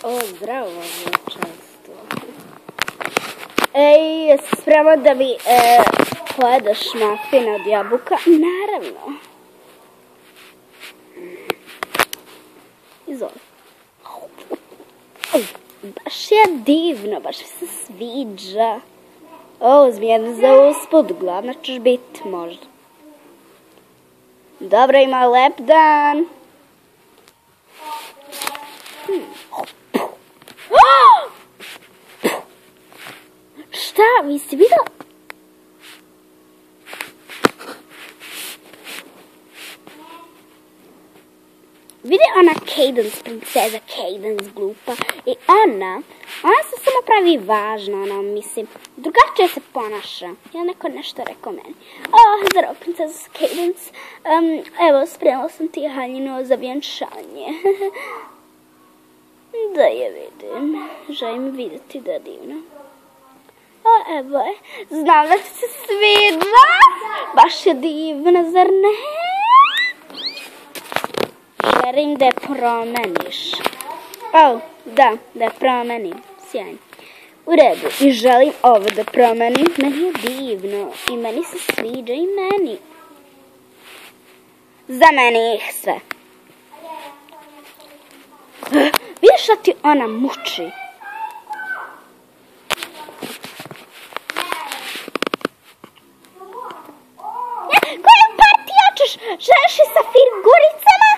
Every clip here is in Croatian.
O, zdravo veličanstvo. Ej, jesi spreman da mi pojedeš mafine od jabuka? Naravno. Izvoli. Baš je divno, baš mi se sviđa. O, uzmi jednu za usput, glavno ćeš biti možda. Dobro, ima lep dan. Šta, vi si vidjeli? Vidi ona Cadence, princeza Cadence glupa. I ona se samo pravi važna, ona mislim, drugačije se ponaša. Ja neko nešto rekao meni. Zdravo, princeza Cadence. Evo, spremila sam ti haljinu za vjenčanje. Da je vidim. Želim vidjeti da je divno. Evo je. Znam da ti se sviđa. Baš je divna, zar ne? Želim da je promeniš. Da je promenim. Sjajno. U redu. I želim ovo da promenim. Meni je divno. I meni se sviđa i meni. Za meni ih sve. Vidiš šta ti ona muči? Koju partiju hoćeš? Želiš i sa figuricama?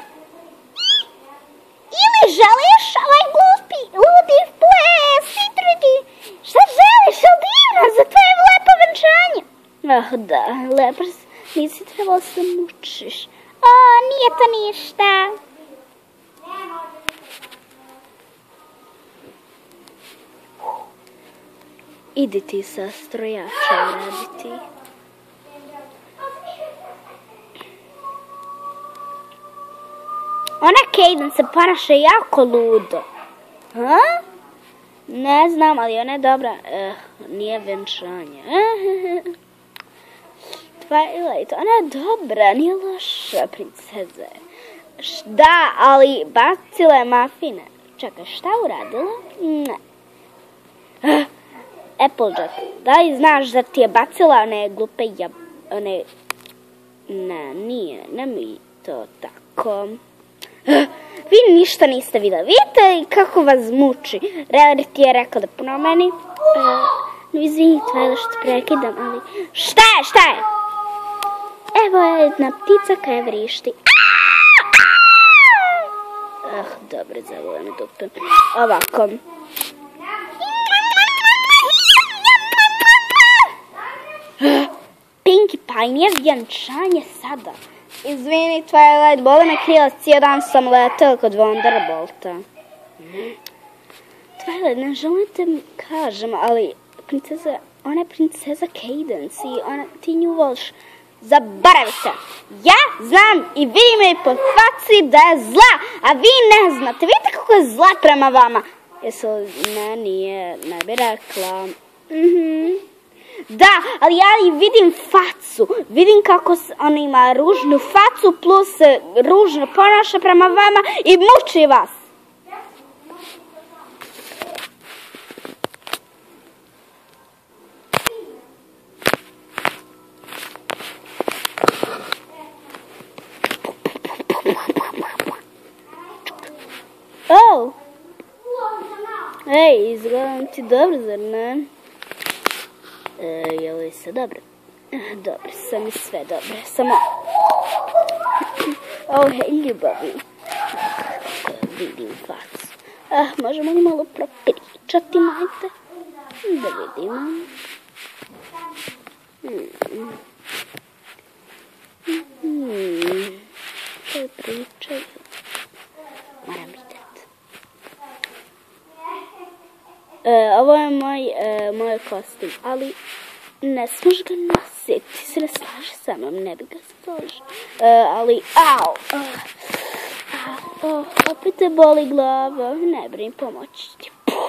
Ili želiš ovaj glupi, ludi ples, drugi? Šta želiš? Je li divno za tvoje lepo venčanje? Da, lepo nisi trebalo se mučiš. Nije to ništa. Idi ti sa strojačem raditi. Ona Cadence se ponaša jako ludo. Ne znam, ali ona je dobra. Nije venčanje. Twilight, ona je dobra, nije loša princeze. Da, ali bacila je mafine. Čekaj, šta uradila? Ne. Applejack, da li znaš da ti je bacila one glupe one... Ne, nije, ne mi to tako. Vi ništa niste vidjeli. Vidite kako vas muči. Railer ti je rekao da promeni. No, izvinite, Twilight, što prekidam, ali... Šta je? Evo je jedna ptica koja vrišti. Dobro, zavole me dupe. Ovako. Pinkie Pie, nije vjenčanje sada. Izvini, Twilight, boli me krilac, cijel dan sam letela kod Wonderbolta. Twilight, ne želim te kažem, ali princeza, ona je princeza Cadence i ti nju voliš. Zaboravi se. Ja znam i vidim je po faci da je zla, a vi ne znate. Vidite kako je zla prema vama. Ne, nije, ne bi rekla. Da, ali ja i vidim facu. Vidim kako ona ima ružnu facu plus ružno ponaša prema vama i muči vas. Ej, izgledam ti dobro, zar ne? Je li se dobro? Dobro, sam i sve dobro. Samo... hej, ljubavi. Vidim facu. Možemo li malo propričati, majte? Da vidimo. Kaj pričaju? Moram vidjeti. Ovo je moj kostim, ali ne smiješ ga nositi. Ti se ne slaže sa mnom, ne bi ga složio. Ali, opet te boli glava, ne brini, pomoći ti.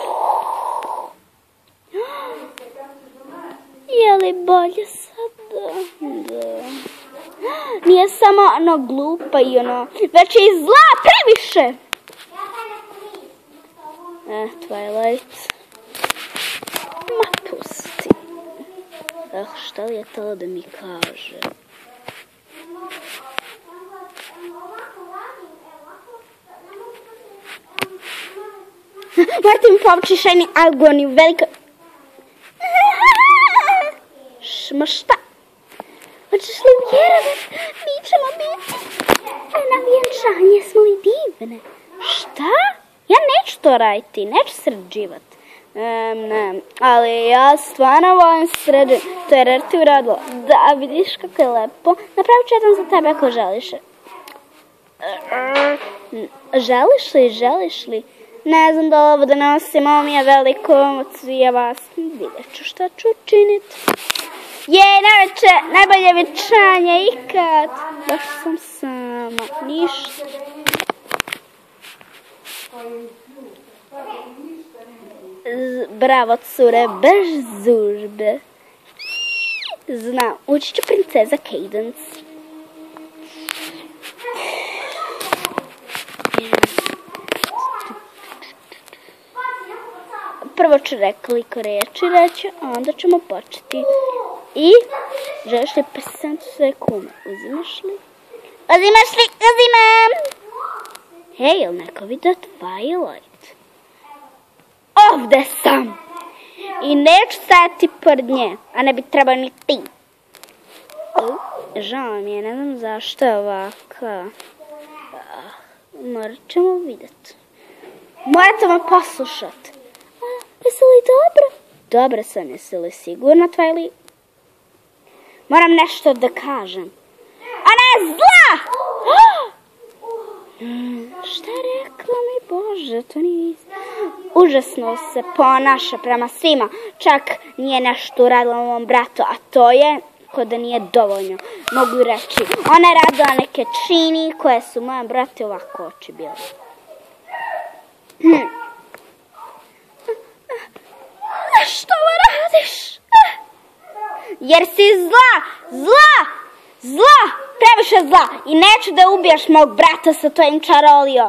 Je li bolje sada? Da. Nije samo ono glupa i ono, već je i zla previše. Twilight. Ma pusti. Šta li je to da mi kaže? Morate mi pomoći Shiny Agoniju, velika... Ma šta? Hoćeš li vjerovati? Mi ćemo biti na vjenčanje, smo li divne? Šta? Ja neću to raditi, neću sređivati. Ne, ali ja stvarno volim sređivati. To je Rarity uradila. Da, vidiš kako je lepo. Napravit ću jedan za tebe ako želiš. Želiš li? Ne znam da ovo da nosim, ovo mi je veliko od svija vas. Vidjet ću šta ću učiniti. Najbolje vjenčanje ikad. Baš sam sama, ništa. Bravo cure, bez zužbe. Znam, ući ću princeza Cadance. Prvo ću nekoliko riječi reći, a onda ćemo početi. I želiš li presenti svoje kume? Uzimaš li? Uzimam! Hej, jel neko vidio Twilight? Ovdje sam! I neću stajati pored nje, a ne bi trebao ni ti. Žao mi je, ne znam zašto je ovaka. Morat ćemo vidjeti. Morate me poslušati. Jesi li dobro? Dobro sam, jesi li sigurno, Twilight? Moram nešto da kažem. Ona je zla! Šta je rekla mi, Bože, to nije isto. Užasno se ponaša prema svima. Čak nije nešto uradila mom bratu, a to je ko da nije dovoljno. Mogu reći, ona je radila neke čini koje su mojem bratu ovako oči bile. Zašto ovo radiš? Jer si zla, previše zla i neću da ubiješ mog brata sa tvojim čarolijom.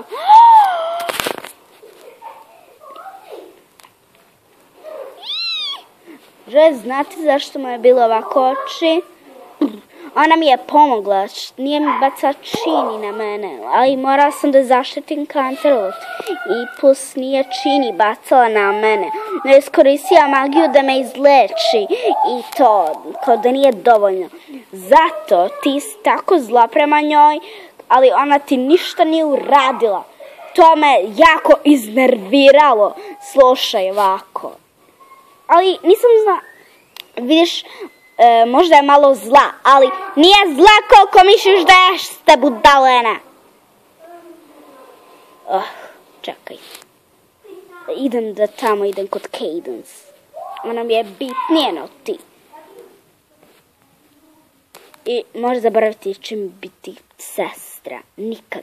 Želim znati zašto mu je bilo ovako oči. Ona mi je pomogla, nije mi bacala čini na mene, ali morala sam da zaštitim Canterlot. I plus nije čini bacala na mene, ne iskoristila magiju da me izleči i to, kao da nije dovoljno. Zato ti si tako zla prema njoj, ali ona ti ništa nije uradila. To me jako iznerviralo, slušaj ovako. Ali nisam znala, vidiš, možda je malo zla, ali nije zla koliko misliš da jeste budalena. Čekaj. Idem kod Cadance. Ona mi je bitnije no ti. I možda zaboraviti će mi biti sestra. Nikad.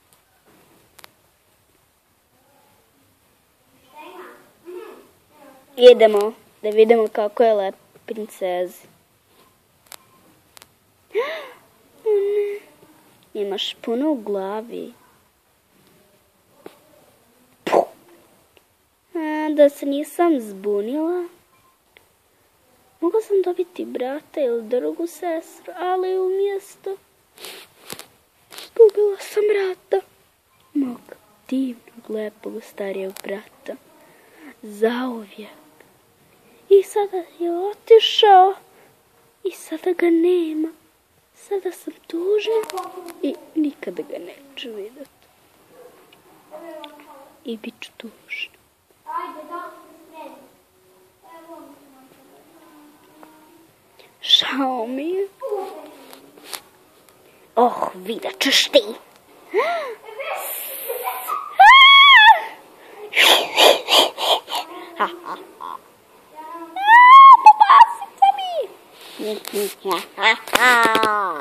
Idemo da vidimo kako je lepo princezi. Ne. Imaš puno u glavi. Da se nisam zbunila. Mogla sam dobiti brata ili drugu sestru, ali umjesto izgubila sam brata. Mog divnog, lepog, starijeg brata. Zauvijek. I sada je otišao. I sada ga nema. Sada sam tužna i nikada ga neću vidjeti. I bit ću tužna. Žao mi je. Vidjet ćeš ti. Popasite mi.